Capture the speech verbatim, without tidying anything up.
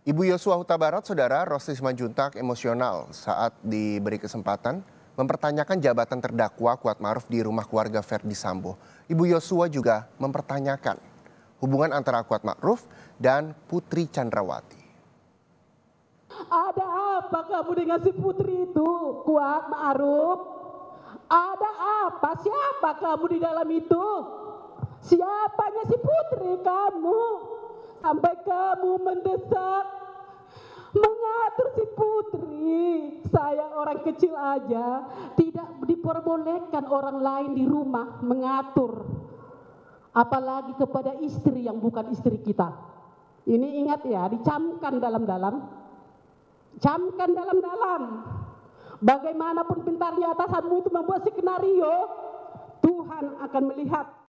Ibu Yosua Huta Barat, Saudara Rosti Simanjuntak emosional saat diberi kesempatan mempertanyakan jabatan terdakwa Kuatmaruf di rumah keluarga Verdi Sambo. Ibu Yosua juga mempertanyakan hubungan antara Kuatmaruf dan Putri Chandrawati. Ada apa kamu dengan si Putri itu, Kuatmaruf? Ada apa? Siapa kamu di dalam itu? Siapanya si Putri kamu? Sampai kamu mendesak, mengatur si Putri. Saya orang kecil aja, tidak diperbolehkan orang lain di rumah mengatur. Apalagi kepada istri yang bukan istri kita. Ini ingat ya, dicamkan dalam-dalam. Camkan dalam-dalam. Bagaimanapun pintarnya atasanmu itu membuat skenario, Tuhan akan melihat.